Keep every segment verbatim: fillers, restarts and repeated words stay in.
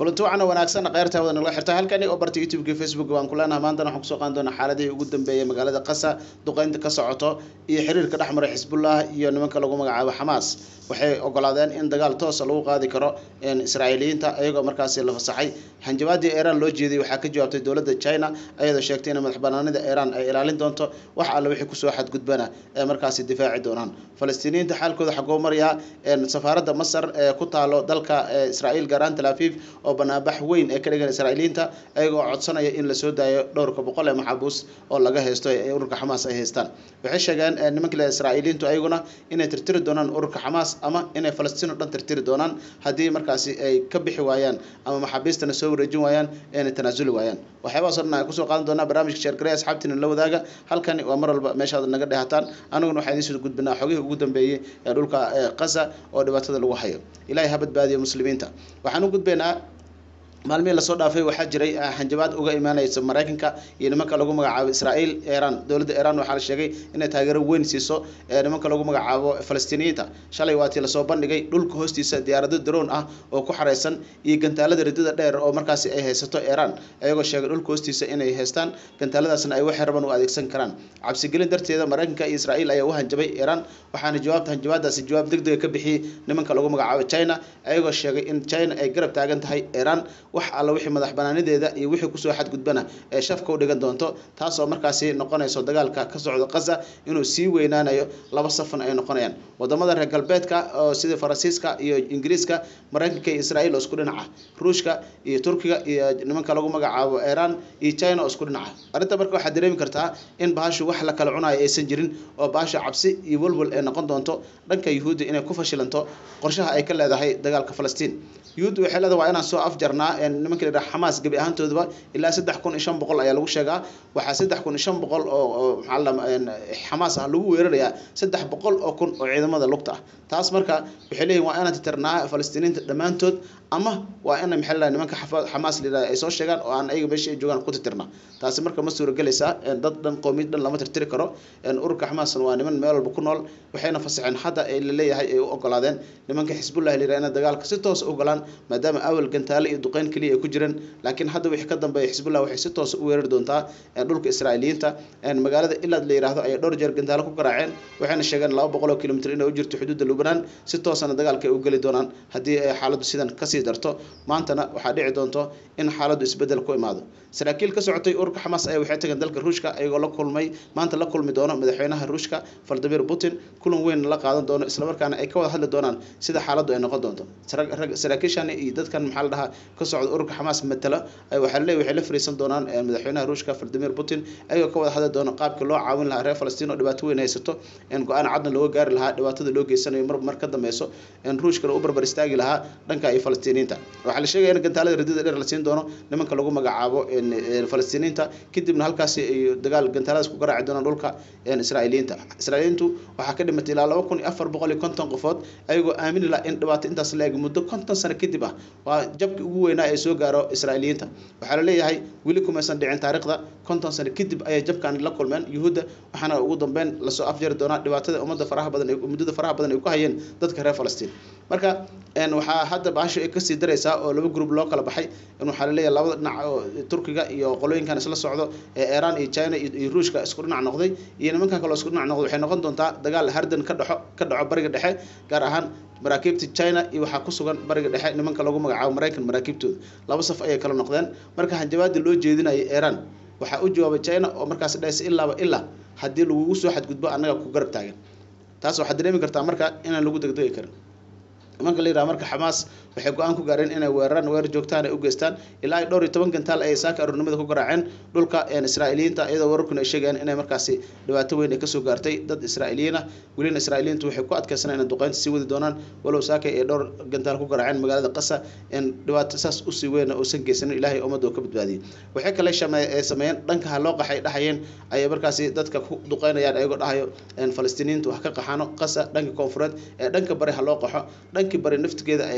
kulanti waxana wanaagsan qeyrta wada nala xirta halkani oo barta YouTube iyo Facebook waan kulana maanta waxaan ku soo qaadan doonaa xaaladii ugu dambeeyay magaalada Qasa duqeynta ka socoto iyo xiriirka dhexmaray Xisbullah iyo nimanka lagu magacaabo Hamas waxay ogolaadeen in dagaal toos ah lagu qaadi karo in Israa'iiliyiinta ayagoo markaas la fasaxay hanjabaadii Iran loo jeeday waxa ka jawaabtay dawladda China ayadoo sheegtay in madaxbannaanida Iran ay ilaalin doonto wax alla wixii ku soo xadgudbana ee markaas difaaci doonaan Falastiiniinta xaalkooda xagoo maraya in safaaradda Masar ee ku taalo dalka Israa'iil gaaraan Tel Aviv oo banaabax weyn ee ka dhigan Israa'iiliinta ayagoo codsanaya in la soo daayo dhowr ka boqol ee maxaabuus oo laga heesto ee ururka Hamas ay heestaan waxay sheegeen nimanka Israa'iiliintu ayaguna inay tirtiri doonaan ururka Hamas ama inay Falastiin dhan tirtiri doonaan hadii markaas ay ka bixi waayaan ama maxaabiistana soo wareejin waayaan ee tanaasuli waayaan waxyaabo sarna ay ku soo qaadan doonaa barnaamijka share gareey asxaabtina la wadaaga halkani waa mar walba meesha naga dhahataan anaguna waxaan idin soo gudbinaa xogihii ugu dambeeyay ee dhulka Qasa oo dhibaatada lagu hayo ilaahay ha badbaadiyo muslimiinta waxaan u gudbinaa maalmihii la soo dhaafay waxa jiray hanjabaad uga imaanaysa Mareykanka iyo nimanka lagu magacaabo Israa'iil Iran dawladda Iran waxa la sheegay inay taageero weyn siiso nimanka lagu magacaabo Falastiiniyiinta shalay waatii la soo bandhigay dhulka hoostiisa diyaarado drone ah oo ku xareysan iyo gantaalada ridada dheer oo markaas ay haysato Iran ayagoo sheegay dhulka hoostiisa inay haystaan gantaaladaasna ay wax raban u adeegsan karaan cabsi gelin darteeda Mareykanka iyo Israa'iil ayaa u hanjabay Iran waxaana jawaabta hanjabaadaasi jawaab degdeg ah ka bixiyay nimanka lagu magacaabo China ayagoo sheegay in China ay garab taagan tahay Iran wax alla wixii madaxbanaanideeda iyo wixii ku soo xadgudbana ee shafka u dhigan doonto taas oo markaas noqonayso dagaalka ka socda Qasa inuu sii weynaanayo laba safan ay noqonayaan wadamada reer galbeedka oo sida Faransiiska iyo Ingiriiska Mareykanka iyo Israa'iil oo isku dhinaca Ruushka iyo Turkiga iyo nimanka lagu magacaabo Iran iyo China oo isku dhinaca arinta marka waxa dareemi kartaa in baashu wax la kala cunayo aysan jirin oo baasha cabsi iyo walwal ay noqon doonto dhanka Yahuudi inay ku fashilanto qorshaha ay ka leedahay dagaalka Falastiin Yahuudi waxay leedahay waa inaan soo afjarnaa nimanka la Hamas gabi ahaantoodba ilaa saddex kun iyo shan boqol ayaa lagu sheegaa waxa saddex kun iyo shan boqol oo maxaa Hamas ah lagu weerarayaa saddex boqol oo kun oo ciidamada lugta ah taas marka waxay leeyihiin waa inaan tirnaa Falastiiniinta dhamaantood ama waa in maxaa nimanka Hamas leeyahay ay soo sheegaan oo aan ayaga meesha joogaan ku tirnaa taas marka ma suura galaysa dad dhan qoomiyad dhan lama tirtiri karo in ururka Hamas waa niman meel walba ku nool waxayna fasaxeen hadda ay leeyahay ay u ogolaadeen nimanka Xisbullah leeyahay in dagaalka si toos u galaan maadaama awal gantaale iyo duqeyn kaliya ku jiraan laakiin hadda wixii ka dambeeyay Xisbullah waxay si toos u weerar doontaa dhulka Israa'iiliyiinta ee magaalada Ilaad la yiraahdo ay dhowr jeer gantaale ku garaaceen waxayna sheegeen laba boqol oo kiiloomitir inay u jirto xuduudda Lebanon si toosana dagaalka ay u gali doonaan hadii ay xaaladdu sidan ka sii darto maantana waxa dhici doonto in xaaladdu isbedel ku imaado saraakiil ka socotay ururka Hamas ay waxay tageen dalka Ruushka ayagoo la kulmay maanta la kulmi doono madaxweynaha Ruushka Vladimir Putin kulan weyn la qaadan doono isla markaana ay ka wada hadli doonaan sida xaaladdu ay noqon doonto saraakiishan iyo dadkan maxaa la dhahaa ka socda ururka Hamas matala ay waxa leeyahay waxay la fariisan doonaan madaxweynaha Ruushka Vladimir Putin ayagoo ka wada hadli doono qaabka loo caawin lahaa reer Falastiin oo dhibaato weyn haysato in go'aan cad loo gaari lahaa dhibaatada loo geysanayo mar mar ka dambeeyso in Ruushka uu barbar istaagi lahaa dhanka ay Falastiiniinta waxa la sheegay in gantaalada ridada dheer la siin doono nimanka lagu magacaabo in Falastiiniinta kadibna halkaas ay dagaal gantaaladaas ku garaaci doonaan dhulka Israa'iiliyiinta Israa'iiliintu waxa ka dhimatay ilaa laba kun iyo afar boqol iyo konton qofood ayagoo aamin la in dhibaato intaas la eeg muddo konton sano kadib ah waa jabkii ugu weynaa ee soo gaaro Israa'iiliyiinta waxa la leeyahay wili kuma san dhicin taariikhda konton sano kadib ay jabkan la kulmeen Yahuuda waxana ugu dambeyn la soo afjari doona dhibaatada ummadda faraha badan ee muddada faraha badan ay ku hayeen dadka reer Falastiin marka een waxa hadda baasho ay ka sii dareysaa oo laba group loo kala baxay in waxa la leeyahay labada dhinac oo Turkiga iyo qolooyinkan isla socdo ee Iran iyo China iyo Ruushka isku dhinac noqday iyo nimanka kale isku dhinac noqday waxay noqon doontaa dagaal hardan ka dhaxo ka dhaco bariga dhexe gaar ahaan maraakiibta China iyo waxa ku sugan bariga dhexe nimanka lagu magacaabo Mareykan maraakiibtooda laba saf ayay kala noqdeen marka hanjabaad loo jeedinayo Iran waxa uu jawaabay China oo markaas dhaysay ilaa ilaa hadii lagu soo xadgudbo anaga ku garab taagan taas waxa dareemi kartaa marka inaan lagu degdegi karin nimanka leeyahay marka Hamas waxay go'aan ku gaareen inay weeraraan weer joogtaan ay u geystaan ilaa dhowr iyo toban gantaal ay saaka arurnimada ku garaaceen dhulka ee Israa'iiliyiinta iyadoo wararkuna ay sheegeen inay markaas dhibaato weyn ay ka soo gaartay dad Israa'iiliyiin ah waliin Israa'iiliyiintu waxay ku adkaysanayaan in duqeynta sii wadi doonaan walow saaka ay dhowr gantaal ku garaaceen magaalada Qasa in dhibaato saas u sii weyn oo san geysan Ilaahay ummadda ka badbaadiyay waxay kale sameeyeen dhanka loo qaxay dhaxayeen ay markaas dadka ku duqeynayaan ayagoo dhahayo in Falastiiniyiintu wax ka qaxano Qasa dhanka koonfureed ee dhanka bari ha loo qaxo dhanka bari naftigeeda ay kaga daba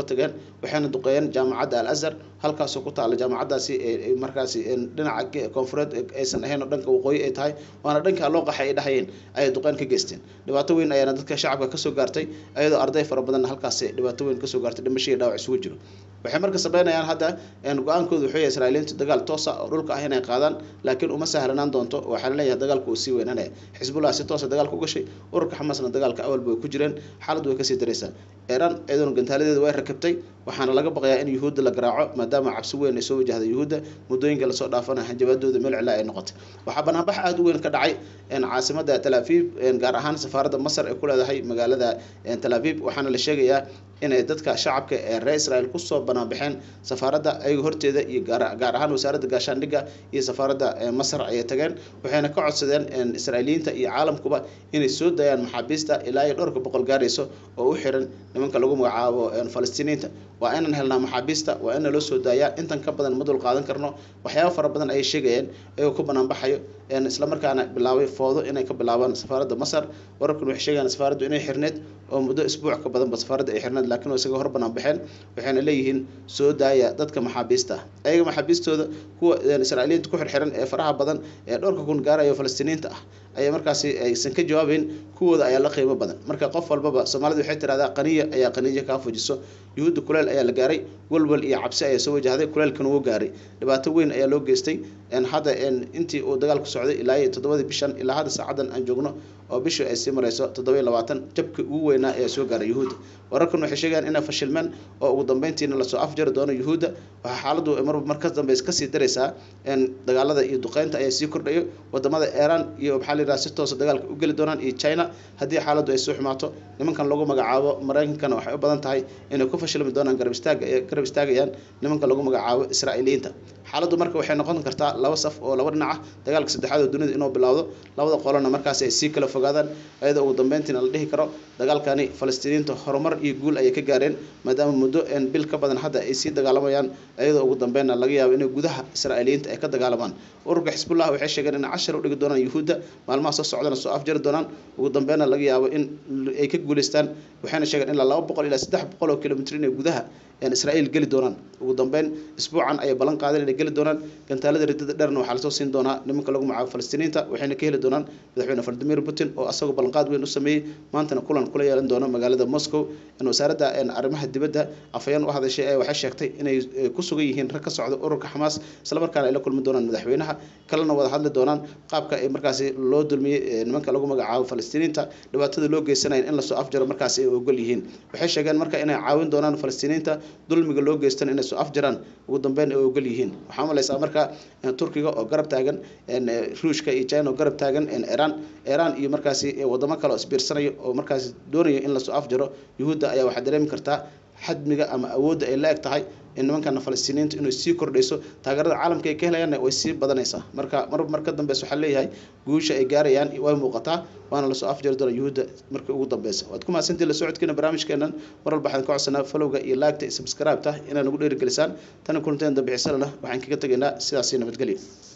tageen waxayna duqeeyeen jaamacadda Al-Azhar halkaas oo ku taala jaamacaddaasi ee markaasi dhinaca koonfureed aysan ahayn oo dhanka waqooyi ay tahay waana dhanka loo qaxay ay dhahayeen ay duqeyn ka geysteen dhibaato weyn ayaana dadka shacabka ka soo gaartay ayadoo arday fara badan halkaas dhibaato weyn ka soo gaartay dhimasho iyo dhaawac isugu jiro waxay marka sameynayaan hadda in go'aankoodu wuxuu yahay Israa'iiliintu dagaal toos ah oo dhulka ah inay qaadaan laakiin uma sahlanaan doonto waxa la leeyahay dagaalku uu sii weynaanaya Xisbullah si toos ah dagaalka u gashay ururka Xamaasna dagaalka awalba way ku jireen xaaladdu way ka sii dareysaa Iran iyadoo gantaaladeeda way rakabtay waxaana laga baqayaa in Yuhuudda la garaaco maadaama cabsi weyn ay soo wajahday Yuhuudda muddooyinka la soo dhaafana hanjabaadooda meel cilaa ay noqotay waxa banaabax aad u weyn ka dhacay in caasimada Tel Aviv gaar ahaan safaaradda Masar ee ku leedahay magaalada Tel Aviv waxaana la sheegayaa inay dadka shacabka ee reer Israel ku soo banaabaxeen safaaradda ay horteeda iyo gaar ahaan wasaaradda gaashaandhigga iyo safaaradda Masar ay tageen waxayna ka codsadeen in Israa'iiliinta iyo caalamkuba inay soo dayaan maxaabiista ilaa iyo dhowr boqol gaarayso oo u xiran nimanka lagu magacaabo Falastiiniinta waa inaan helnaa maxaabiista waa in loo soo daayaa intan ka badan ma dul qaadan karno waxyaabo fara badan ay sheegayeen ay ku banaabaxayo in isla markaana bilaabay foodo inay ka bilaabaan safaaradda Masar wararkan waxay sheegayaan safaaraddu inay xirneed oo muddo isbuuc ka badan ba safaaradda ay xirneed laakiin oo isaga hor banaabaxeen waxayna leeyihiin soo daaya dadka maxaabiista ayaga maxaabiistooda kuwa Israa'iiliinta ku xirxiran ee faraha badan ee dhowrka kun gaarayo Falastiiniinta ah ayaa markaasi aysan ka jawaabin kuwooda ayaa la qiimo badan marka qof walbaba Soomaalidu waxay tiraahdaa qaniya ayaa qaniya ka fujiso Yuhuudda kuleel ayaa la gaaray walwal iyo cabsi ayaa soo wajahday kuleelkan uu gaaray dhibaato weyn ayaa loo geystay in hadda in intii uu dagaalku socday ilaa iyo toddobadii bishan ilaa hadda saacadan aan joogno oo bishu ay sii marayso toddoba iyo labaatan jabki ugu weynaa ayaa soo gaaray Yuhuudda wararkan waxay sheegayaan inay fashilmeen oo ugu dambeyntiina la soo afjari doono Yuhuudda waxa xaaladdu mar markas dambe ka sii dareysaa in dagaalada iyo duqeynta ay sii kordhayo wadamada Iran iyo waxa la yiraahdaa si toos ah dagaalka u gali doonaan iyo China haddii xaaladdu ay soo xumaato nimankan lagu magacaabo Mareykankana waxay u badan tahay inay ku fashilmi doonaan garab istaaga garab istaagayaan nimanka lagu magacaabo Israa'iiliinta xaaladdu marka waxay noqon kartaa laba saf oo laba dhinac ah dagaalka saddexaad oo dunida inuu bilowdo labada qolana markaas ay sii kala fogaadaan ayada ugu dambeyntiina la dhihi karo dagaalkani Falastiiniinta horumar iyo guul ay ka gaareen maadaama muddo in bil ka badan hadda ay sii dagaalamayaan ayada ugu dambeynna laga yaabo inay gudaha Israa'iiliinta ay ka dagaalamaan ururka Xisbullah waxay sheegeen in cashar u dhigi doonaan Yuhuudda maalmaha soo socdana soo afjari doonaan ugu dambeynna laga yaabo in ay ka guuleystaan waxayna sheegeen in laba boqol ilaa saddex boqol oo kiiloomitir in gudaha in Israa'iil gali doonaan ugu dambeyn isbuucan ay balan qaadeen inay gali doonaan gantaalada ridada dheerna waxa la soo siin doonaa nimanka lagu magacaabo Falastiiniinta waxayna ka heli doonaan madaxweyne Vladimir Putin oo asagoo balan qaad weyn u sameeyay maantana kulan kula yeelan doono magaalada Moscow in wasaaradda arrimaha dibadda afayeen u hadashay ay waxay sheegtay inay ku sugan yihiin rag ka socda ururka Xamaas isla markaana ay la kulmi doonaan madaxweynaha kalena wada hadli doonaan qaabka ay markaasi loo dulmiyay nimanka lagu magacaabo Falastiiniinta dhibaatada loo geysanayo in la soo afjaro markaasi ay ogol yihiin waxay sheegeen marka inay caawin doonaan Falastiiniinta dulmiga loo geystan inay soo afjaraan ugu dambeyn ay ogol yihiin waxaa malaysaa marka Turkiga oo garab taagan Ruushka iyo China oo garab taagan Iran Iran iyo markaasi wadamo kale oo isbiirsanayo oo markaasi doonayo in la soo afjaro Yuhuudda ayaa waxa dareemi kartaa xadmiga ama awoodda ay leeg tahay in nimankan Falastiiniinta inuu sii kordhayso taageerada caalamka ay ka helayaan way sii badanaysaa marka mar marka dambe waxa leeyahay guusha ay gaarayaan way muuqataa waana la soo afjari doonaa Yuhuudda marka ugu dambeeysa waad ku maasantii la socodkeena barnaamijkeenan mar walba waxaan ka codsanaa followga iyo like-ta iyo subscribe-ta inaad nagu dhiirigelisaan tan kulanteen dambe xiiso leh waxaan kaga tageynaa sidaas nabadgelyo.